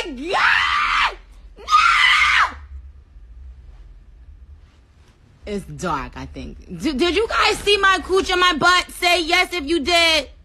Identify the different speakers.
Speaker 1: my God! No! It's dark, I think. Did you guys see my cooch and my butt? Say yes if you did.